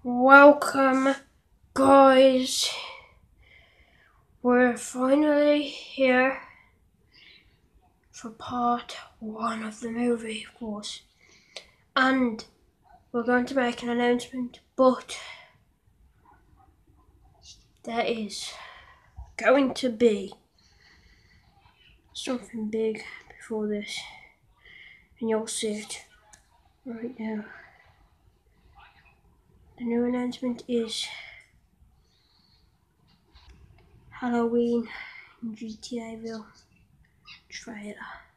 Welcome, guys. We're finally here for part 1 of the movie, of course. And we're going to make an announcement, but there is going to be something big before this, and you'll see it right now. The new announcement is Halloween in GTAville trailer.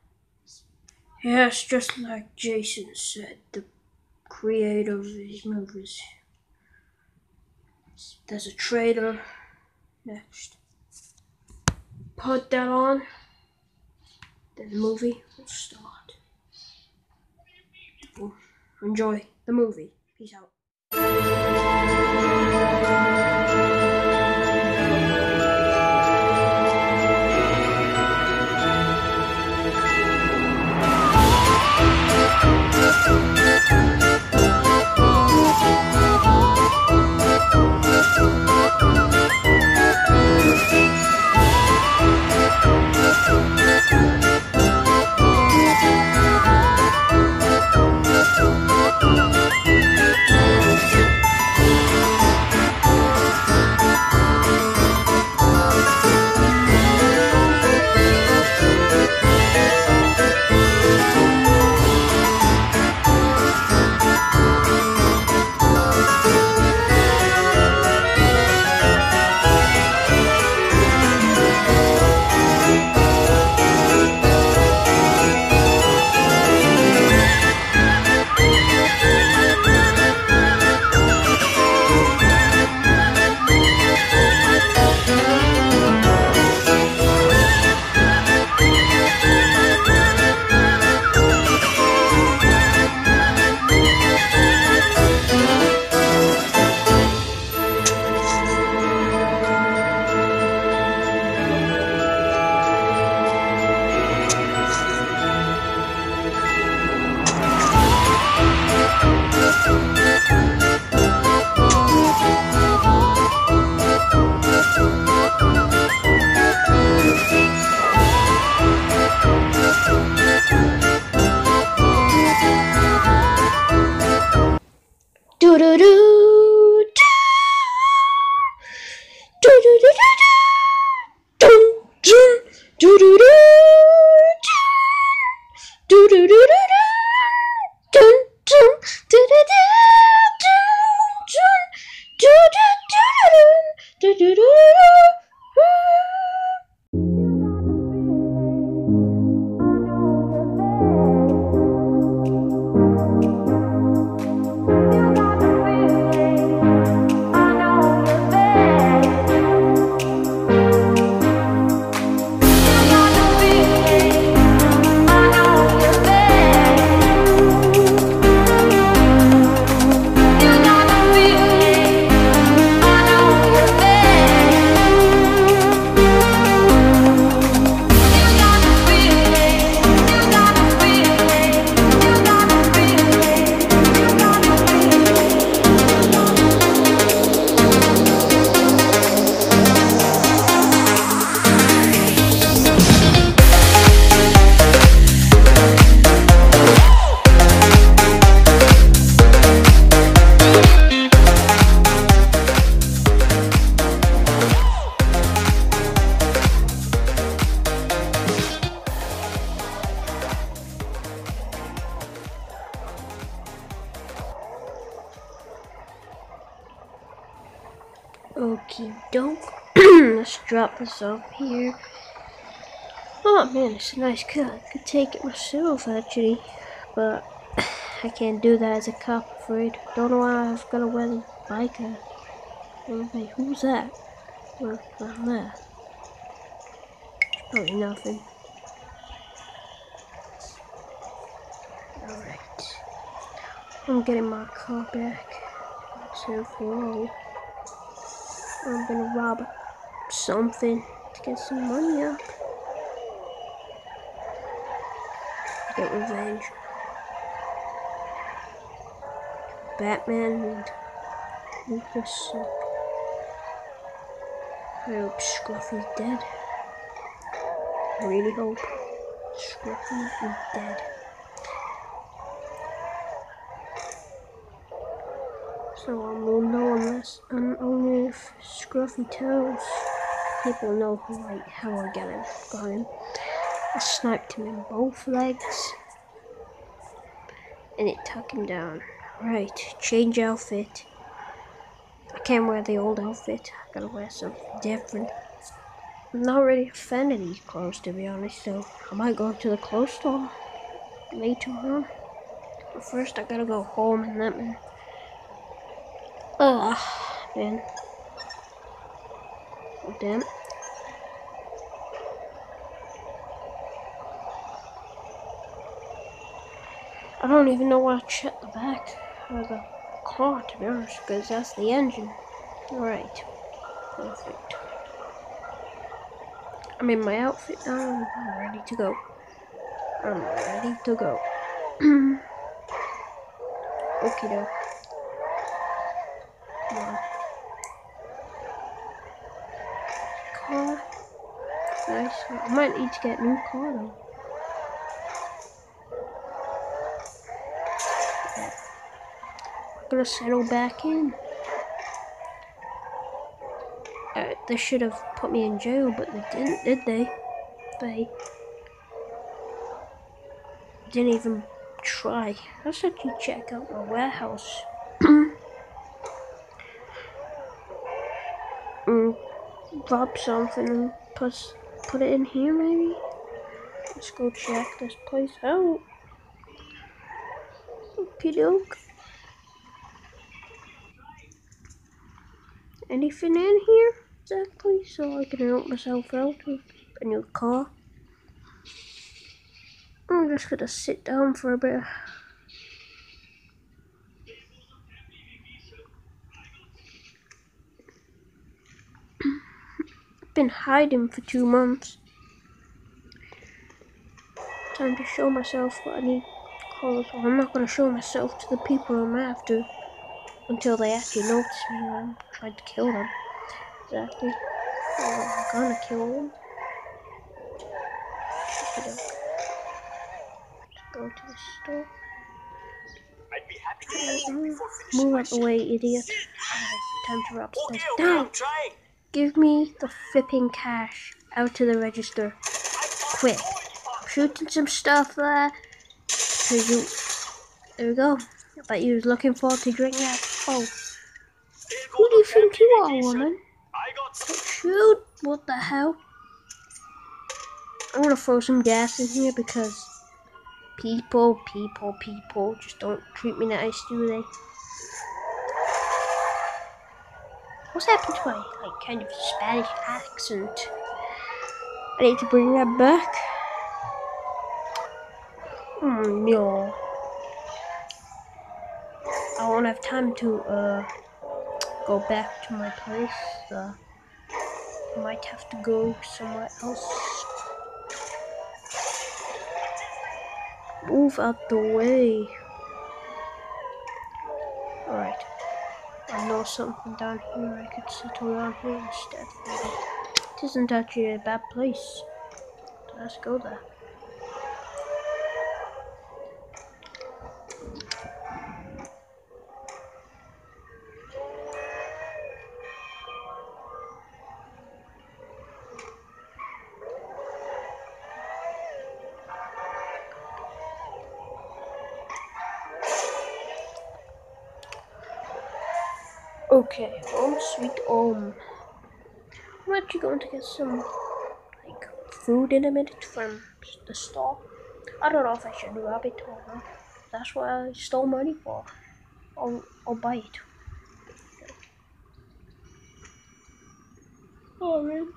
Yes, just like Jason said, the creator of these movies. There's a trailer next. Put that on, then the movie will start. Well, enjoy the movie. Peace out. Okie doke. Let's drop this off here. Oh man, it's a nice cut. I could take it myself actually, but I can't do that as a cop, afraid. Don't know why I've got to wear the biker. Hey, who's that? What's down there? Probably nothing. Alright. I'm getting my car back. It's here for I'm gonna rob something to get some money up. Get revenge. Batman and Ooh, this sucks. I hope Scruffy's dead. I really hope Scruffy is dead. So I will know unless and only if Scruffy tells people know how I got him. I sniped him in both legs and it took him down. Right, change outfit. I can't wear the old outfit. I gotta wear something different. I'm not really a fan of these clothes, to be honest, so I might go to the clothes store later on. But first I gotta go home and let me... Ugh, man. Oh, damn. I don't even know why I checked the back of the car, to be honest, because that's the engine. Alright. Perfect. I'm in my outfit now. I'm ready to go. I'm ready to go. Okay, though. Come on. Car. Nice. I might need to get a new car, though. Yeah. I'm gonna settle back in. They should have put me in jail, but they didn't, did they? They didn't even try. Let's actually check out my warehouse. Drop something and put it in here, maybe? Let's go check this place out. Okie doke. Anything in here exactly so I can help myself out with a new car? I'm just gonna sit down for a bit. I've been hiding for 2 months. Time to show myself what I need clothes. Well, I'm not gonna show myself to the people I'm after until they actually notice me and I'm trying to kill them. Exactly. Well, I'm gonna kill them. Go to the store. I'd be happy to Move out the way, idiot. Time to rob stuff. Okay, No! I'm trying. Give me the flipping cash out to the register. Quick. I'm shooting some stuff there. There we go. I bet you was looking forward to drink that. Oh. Who do you think you are, woman? Shoot! What the hell? I'm gonna throw some gas in here because people just don't treat me nice, do they? What's happened to my kind of Spanish accent? I need to bring that back. No. I won't have time to go back to my place. I might have to go somewhere else. Move out the way. Alright. I know something down here. I could settle down here instead. It isn't actually a bad place. Let's go there. Okay, home sweet home. I'm actually going to get some food in a minute from the store. I don't know if I should rob it or not. That's what I stole money for. I'll buy it. Oh man,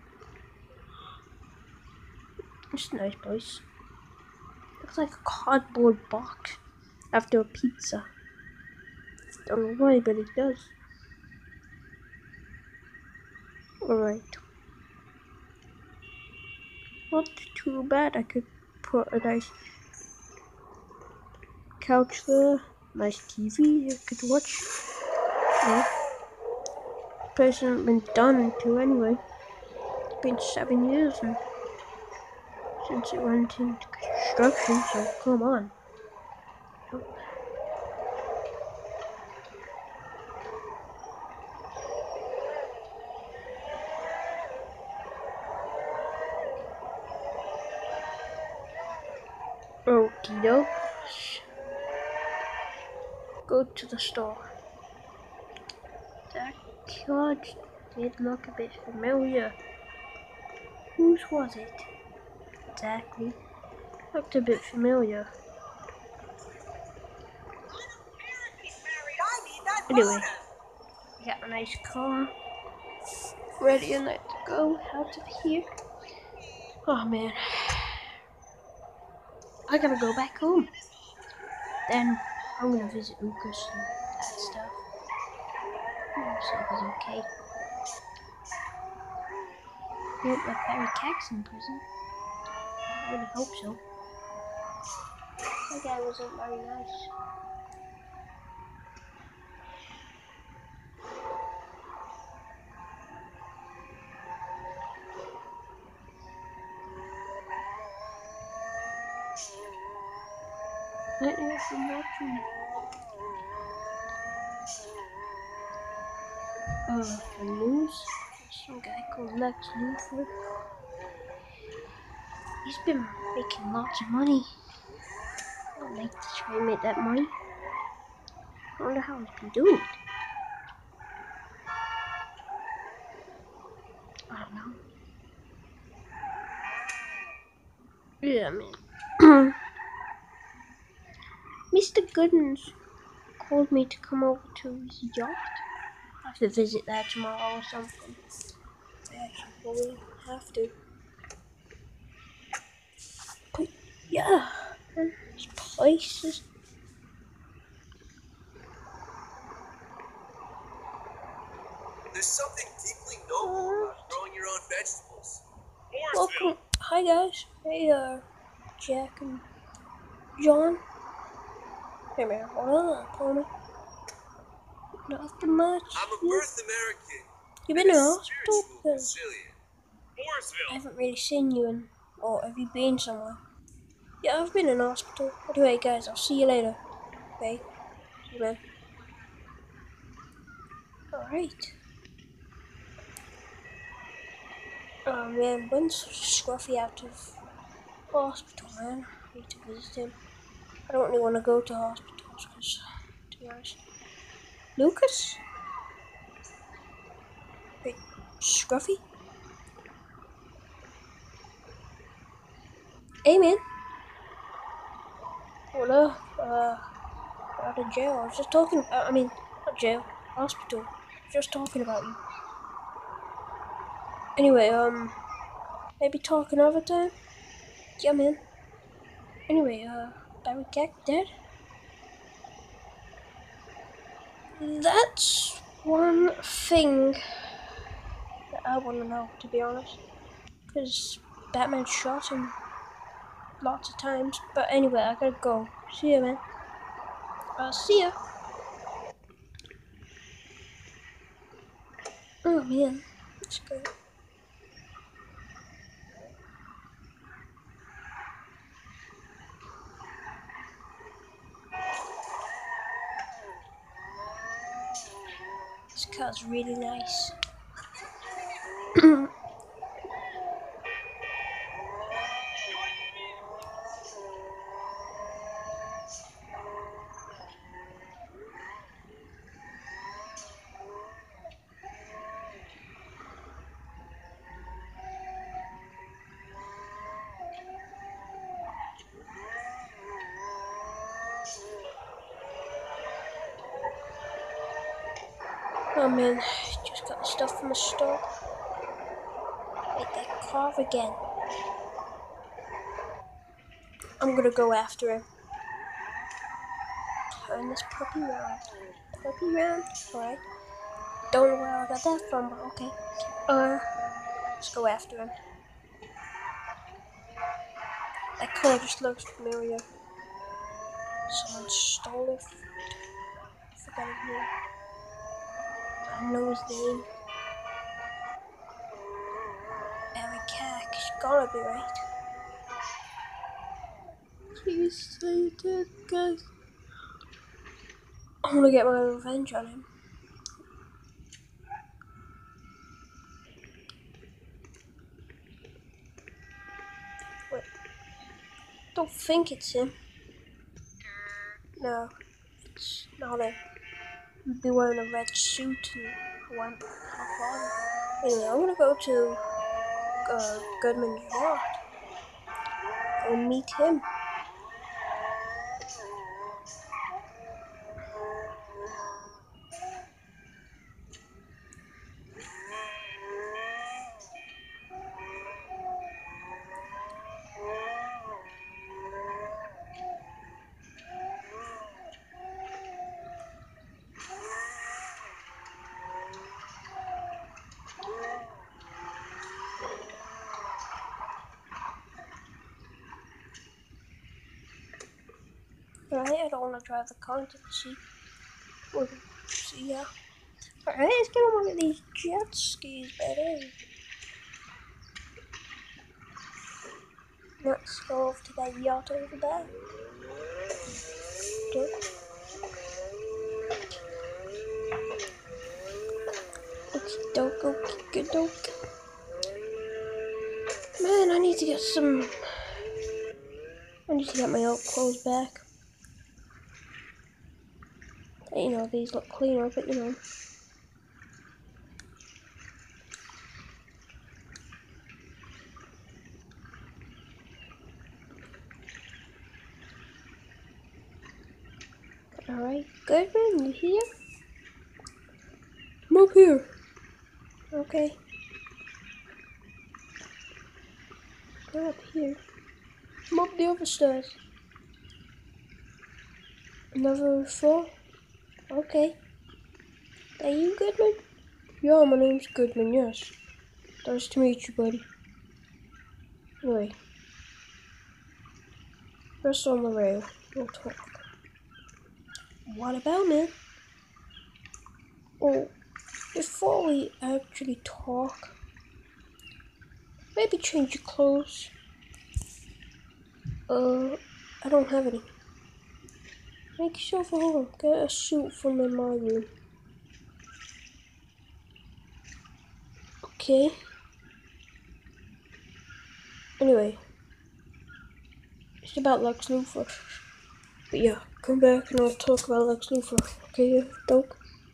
it's a nice place. Looks like a cardboard box after a pizza. Don't know why, but it does. Alright. Not too bad. I could put a nice couch there. Nice TV I could watch So, the place hasn't been done to anyway. It's been 7 years since it went into construction, so come on. Okie doke. Go to the store. That card did look a bit familiar. Whose was it? Exactly. Looked a bit familiar. Anyway, we got a nice car. Ready and let to go out of here. Oh man. I gotta go back home. Then I'm gonna visit Lucas and that stuff. See if he's okay. Won't let Barry Cax in prison. I really hope so. That guy wasn't very nice. Let me have some watching. For news, there's some guy called Lex Luthor. He's been making lots of money. I'd like to try and make that money. I wonder how he's been doing it. I don't know. Yeah, man. Mr. Goodens called me to come over to his yacht. I have to visit that tomorrow or something. I actually probably have to. But yeah, this place is... There's something deeply noble about growing your own vegetables. Welcome. Hi guys. Hey, Jack and John. Hey man, hold on, Tommy. Nothing much. I'm a birth American. You been in the hospital? Brazilian. I haven't really seen you in... Or have you been somewhere? Yeah, I've been in the hospital. Anyway guys, I'll see you later. Okay? See you, man. Alright. Oh man, when's Scruffy out of hospital, man? I need to visit him. I don't really want to go to hospitals because, to be honest. Lucas? Wait, Scruffy? Hey man. What up? Out of jail. I was just talking about, not jail, hospital. Just talking about you. Anyway, maybe talk another time? Yeah, man. Anyway, Barry Cack dead? That's one thing that I want to know, to be honest. Because Batman shot him lots of times. But anyway, I gotta go. See ya, man. See ya. Oh, man. That's good. This car's really nice. Oh man, just got the stuff from the store. Make that carve again. I'm gonna go after him. Turn this puppy around. Puppy around? Alright. Don't know where I got that from, but okay. Let's go after him. That car just looks familiar. Someone stole it. I forgot it here. know his name. Eric Hack. It's gotta be right. Please say it did, guys. I wanna get my revenge on him. Wait. Don't think it's him. No, it's not him. He'd be wearing a red suit and went on. Anyway, I'm gonna go to Goodman's yacht. Go meet him. Alright, I don't want to drive the car into the sea. See ya. Alright, let's get on one of these jet skis, baby. Let's go over to that yacht over there. Okie doke. Man, I need to get my old clothes back. You know, these look cleaner, but you know. Alright, Goodman, you here? I'm up here. Okay. Go up here. I'm up the other stairs. Another floor? Okay. Are you Goodman? Yeah, my name's Goodman, yes. Nice to meet you, buddy. Anyway. Rest on the rail. We'll talk. What about me? Oh, before we actually talk, maybe change your clothes. I don't have any. Make yourself at home. Get a suit from in my room. Okay. Anyway, it's about Lex Luthor. But yeah, come back and I'll talk about Lex Luthor. Okay, dope.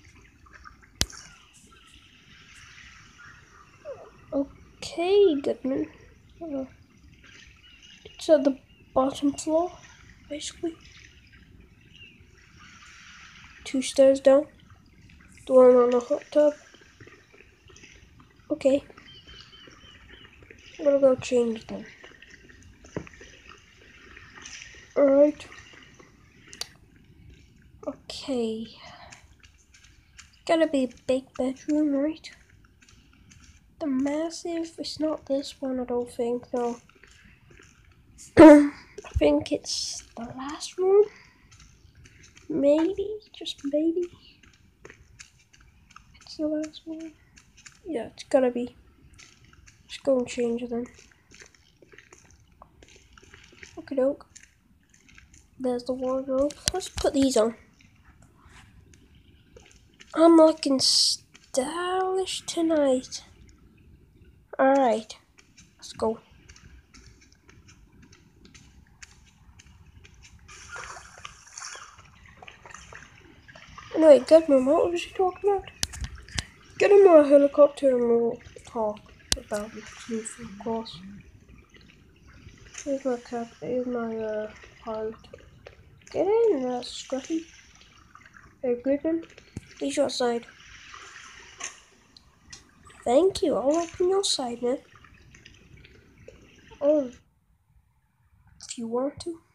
Okay, Goodman. It's at the bottom floor, basically. 2 stairs down. The one on the hot tub. Okay. I'm gonna go change them. Alright. Okay. Gotta be a big bedroom, right? The massive, it's not this one, I don't think, though. I think it's the last room. Maybe, just maybe. It's the last one. Yeah, it's gotta be. Let's go and change them. Okie doke. There's the wardrobe. Let's put these on. I'm looking stylish tonight. Alright, let's go. Anyway, Goodman, what was you talking about? Get in my helicopter and we'll talk about the truth, of course. Here's my here's my pilot. Get in, Scruffy. Hey, Goodman, please your side. Thank you, I'll open your side, man. Oh, if you want to.